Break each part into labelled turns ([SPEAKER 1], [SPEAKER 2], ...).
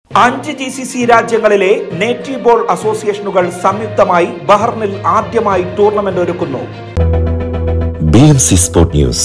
[SPEAKER 1] 5 GCC രാജ്യങ്ങളിലെ native ball അസോസിയേഷനുകൾ സംയുക്തമായി ബഹ്റിനിൽ ആദ്യമായി ടൂർണമെന്റ് ഒരുക്കുന്നു.
[SPEAKER 2] BMC Sport News.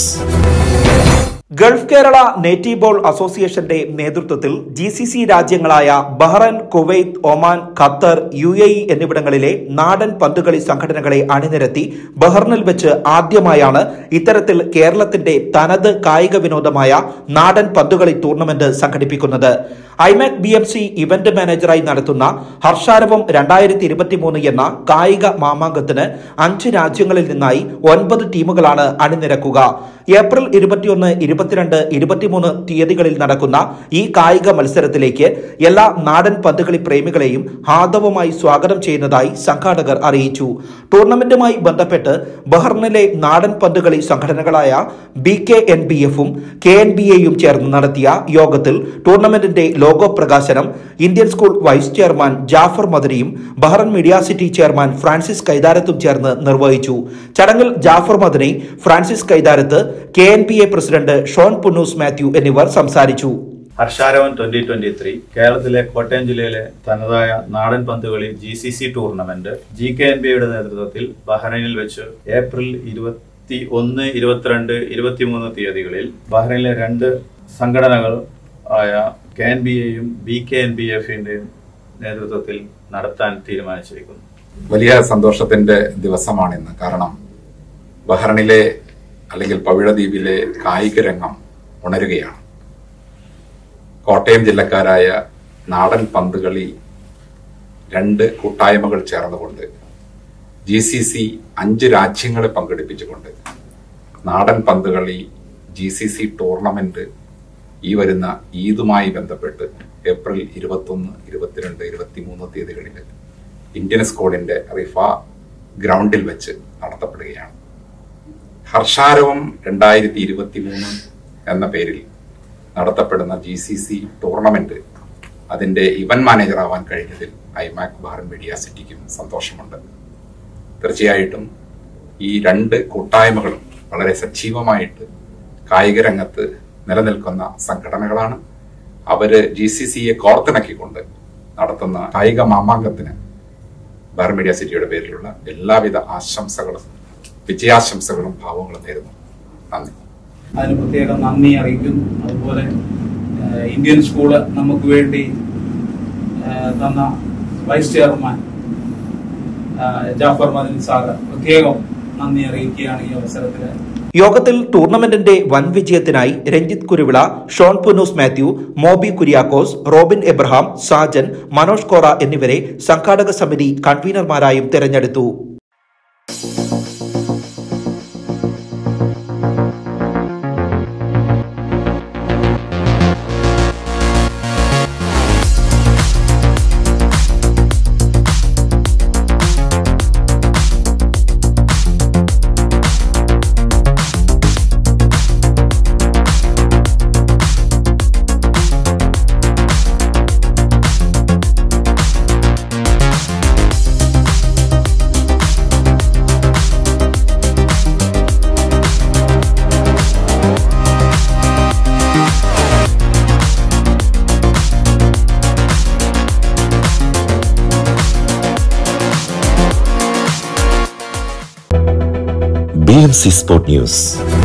[SPEAKER 1] Gulf Kerala native ball അസോസിയേഷന്റെ നേതൃത്വത്തിൽ GCC രാജ്യങ്ങളായ Bahrain, Kuwait, Oman, Qatar, UAE എന്നിവിടങ്ങളിലെ നാടൻ പന്തുകളി സംഘടനകളെ അണിനിരത്തി ബഹ്റിനിൽ വെച്ച് ആദ്യമായാണ് ഇത്തരത്തിൽ കേരളത്തിന്റെ തനത് കായിക വിനോദമായ നാടൻ പന്തുകളി ടൂർണമെന്റ് സംഘടിപ്പിക്കുന്നത്. ഐമാക് BMC ഇവന്റ് മാനേജറായി നടത്തുന്ന ഹർഷാരവം 2023 എന്ന കായിക മാമാങ്കത്തിന് 5 രാജ്യങ്ങളിൽ നിന്നായി 9 ടീമുകളാണ് അണിനിരക്കുക. ഏപ്രിൽ 21, 22, 23 തീയതികളിൽ നടക്കുന്ന ഈ കായിക മത്സരത്തിലേക്ക് എല്ലാ നാടൻ പന്തുകളി പ്രേമികളെയും ഹാർദവമായി സ്വാഗതം ചെയ്യുന്നതായി സംഘാടകർ അറിയിച്ചു. ടൂർണമെന്റുമായി ബന്ധപ്പെട്ട് ബഹ്റിനിലെ നാടൻ പന്തുകളി സംഘടനകളായ BKNBF-ഉം KNBA-യും ചേർന്ന് നടത്തിയ യോഗത്തിൽ ടൂർണമെന്റിന്റെ ലോഗോ പ്രകാശനം Indian school vice chairman Jafar മദനിയും Bahrain media city chairman Francis കൈതാരത്തും ചേർന്ന് നിർവഹിച്ചു. ചടങ്ങിൽ Jafar Madani, Francis Kaitharath, KNBA president Shaun Punnoose Mathew എന്നിവർ സംസാരിച്ചു.
[SPEAKER 3] ഹർഷാരവൻ 2023 കേരളത്തിലെ കോട്ടയം ജില്ലയിലെ തനതായ നാടൻ പന്തുകളി GCC ടൂർണമെന്റ് GKNBA-യുടെ നേതൃത്വത്തിൽ ബഹ്റൈനിൽ വെച്ച് ഏപ്രിൽ 21, 22, 23 തീയതികളിൽ ബഹ്റൈനിലെ 2 സംഘടനകൾ ആയ KNBA-യും BKNBF-ന്റെയും നേതൃത്വത്തിൽ നടത്താൻ തീരുമാനിച്ചിരിക്കുന്നു.
[SPEAKER 4] വലിയ സന്തോഷത്തിന്റെ ദിവസമാണിന്ന്. കാരണം ബഹ്റൈനിലെ അല്ലെങ്കിൽ പവിഴദ്വീപിലെ കായിക രംഗം ഉണരുകയാണ്. കോട്ടയം ജില്ലക്കാരായ നാടൻ പന്തുകളി 2 കൂട്ടായ്മകൾ ചേർന്നുകൊണ്ട് GCC 5 രാജ്യങ്ങളെ പങ്കെടുപ്പിച്ചുകൊണ്ട് നാടൻ പന്തുകളി GCC ടൂർണമെന്റ് ഈ വരുന്ന ഈദുമായി ബന്ധപ്പെട്ട് ഏപ്രിൽ 21, 22, 23 തീയതികളിൽ ഇന്ത്യൻ സ്കൂളിന്റെ റിഫ ഗ്രൗണ്ടിൽ വെച്ച് നടത്തപ്പെടുകയാണ്. ഹർഷാരവം 2023 എന്ന പേരിൽ നടത്തപ്പെടുന്ന GCC ടൂർണമെന്റ് അതിന്റെ ഇവന്റ് മാനേജർ ആവാൻ കഴിഞ്ഞതിൽ ഐമാക് ബഹ്റൈൻ മീഡിയ സിറ്റിക്കും സന്തോഷമുണ്ട്. തീർച്ചയായിട്ടും ഈ 2 കൂട്ടായ്മകളും വളരെ സജീവമായിട്ട് കായിക രംഗത്ത് നിലനിൽക്കുന്ന സംഘടനകളാണ്. അവര് GCC-യെ കോർത്തിണക്കിക്കൊണ്ട് നടത്തുന്ന കായിക മാമാങ്കത്തിന് ബഹ്റൈൻ മീഡിയ സിറ്റിയുടെ പേരിലുള്ള എല്ലാവിധ ആശംസകളും വിജയാശംസകളും ഭാവങ്ങളും നേരുന്നു. നന്ദി.
[SPEAKER 5] അതിന് പ്രത്യേകം നന്ദി അറിയിക്കുന്നു. അതുപോലെ ഇന്ത്യൻ സ്കൂള് നമുക്ക് വേണ്ടി തന്ന vice chairman Jafar Madani sir പ്രത്യേകം നന്ദി അറിയിക്കുകയാണ് ഈ അവസരത്തിൽ.
[SPEAKER 1] യോഗത്തിൽ ടൂർണമെന്റിന്റെ വൻ വിജയത്തിനായി Ranjith Kuruvila, Shaun Punnoose Mathew, Mobi Kuriakose, Robin Abraham, Sajan, Manoj Kora എന്നിവരെ സംഘാടക സമിതി കൺവീനർമാരായും തെരഞ്ഞെടുത്തു.
[SPEAKER 2] BMC Sport News.